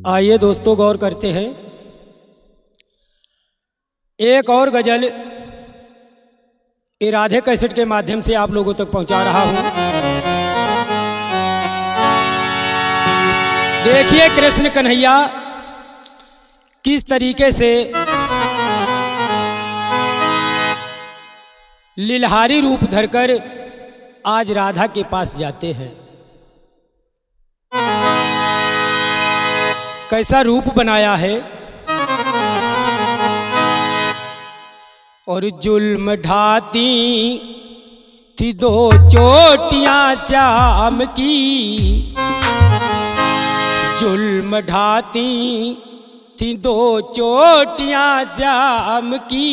आइए दोस्तों गौर करते हैं। एक और गज़ल राधे कैसेट के माध्यम से आप लोगों तक पहुंचा रहा हूं। देखिए कृष्ण कन्हैया किस तरीके से लीलहारी रूप धरकर आज राधा के पास जाते हैं। कैसा रूप बनाया है और जुल्म ढाती थी दो चोटियां श्याम की, जुल्म ढाती थी दो चोटियां श्याम की,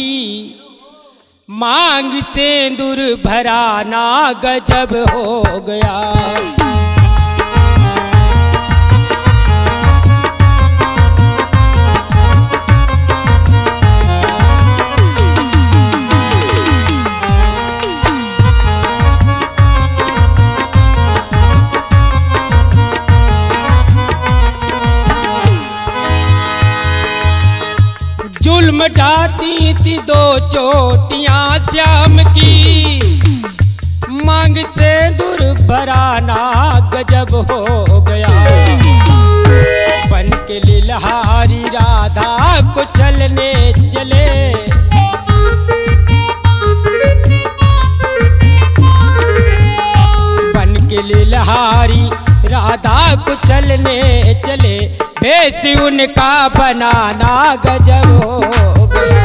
मांग सिंदूर भरा ना गजब हो गया। जुल्म ढाती थी दो चोटियां श्याम की, मांग से दूर भराना गजब हो गया। बन के लीलहारी राधा को चलने चले, बन के लीलहारी राधा को चलने चले, बेस उनका बनाना गजब हो गया।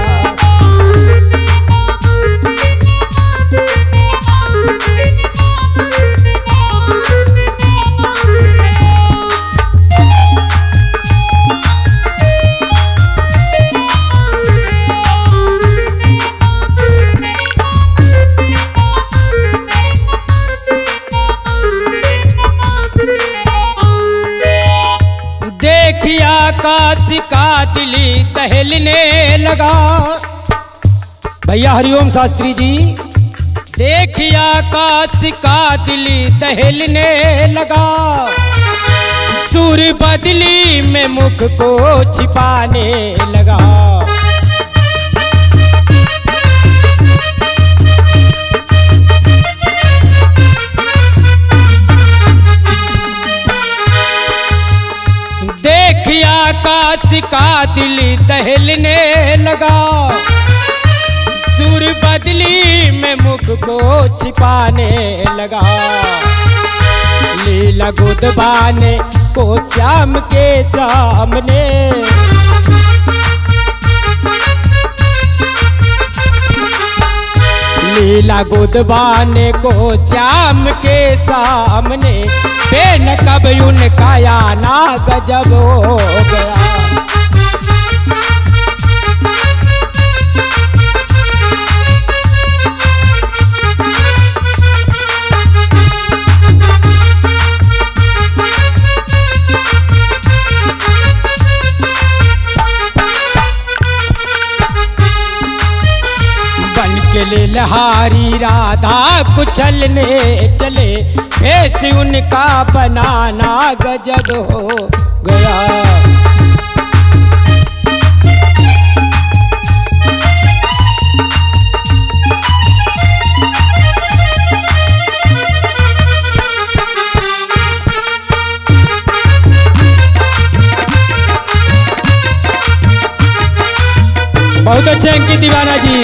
देखिया आकाश का दिली दहलने लगा। भैया हरिओम शास्त्री जी, देखिया आकाश का दिली दहलने लगा, सूर्य बदली में मुख को छिपाने लगा। देखिया आकाश का दिल दहलने लगा, सूर्य बदली में मुख को छिपाने लगा। लीला गुदबाने को श्याम के सामने, लीला गुदबाने को श्याम के सामने, बेन कब उनका आना गजब हो गया। बन के लीलहारी राधा को चलने चले, भेष उनका बनाना गजब हो गया। बहुत अच्छे अंकित दीवाना जी।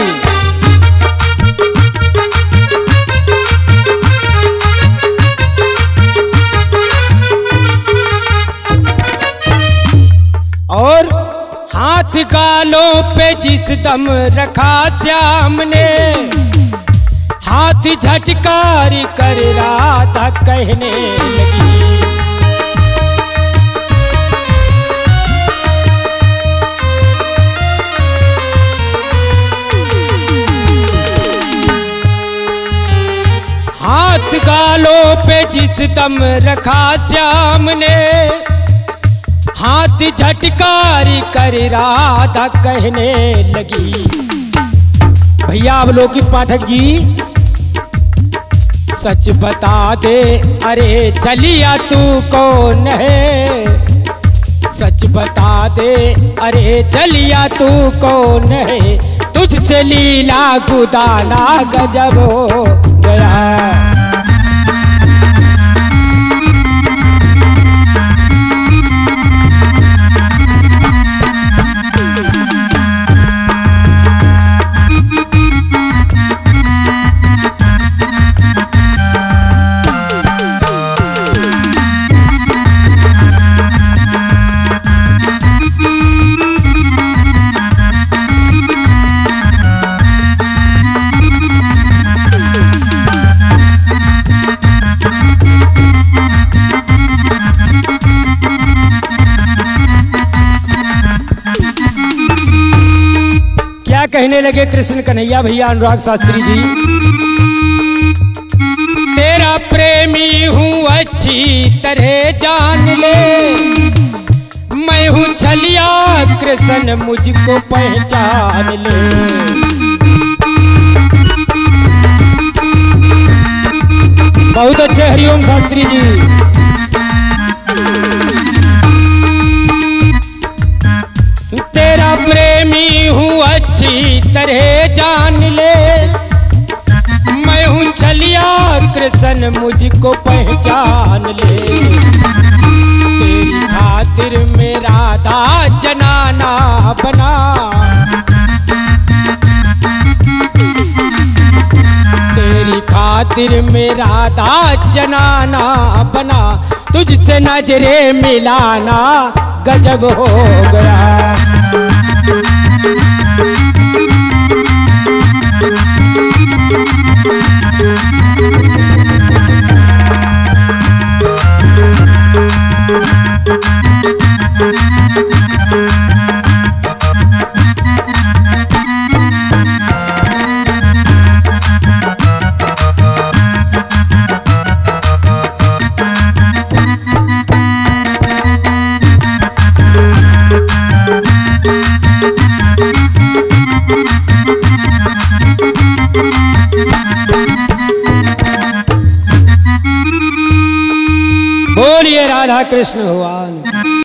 और हाथ गालों पे जिस दम रखा श्याम ने, हाथ झटकार कर राधा कहने लगी। हाथ गालों पे जिस दम रखा श्याम ने, हाथ झटकारी कर राधा कहने लगी। भैया अवलोकित पाठक जी, सच बता दे अरे चलिया तू कौन है, सच बता दे अरे चलिया तू कौन है, तुझसे लीला गुदाना गजब हो गया। कहने लगे कृष्ण कन्हैया भैया अनुराग शास्त्री जी, तेरा प्रेमी हूँ अच्छी तरह जान ले, मैं हूँ छलिया कृष्ण मुझको पहचान ले। बहुत अच्छे हरिओम शास्त्री जी। तेरा प्रेमी हूँ अच्छी तरह जान ले, मैं हूँ छलिया कृष्ण मुझको पहचान ले। तेरी खातिर मेरा राधा जनाना बना, तेरी खातिर मेरा राधा जनाना बना, तुझसे नजरे मिलाना गजब हो गया। बोलिए राधा कृष्ण भगवान।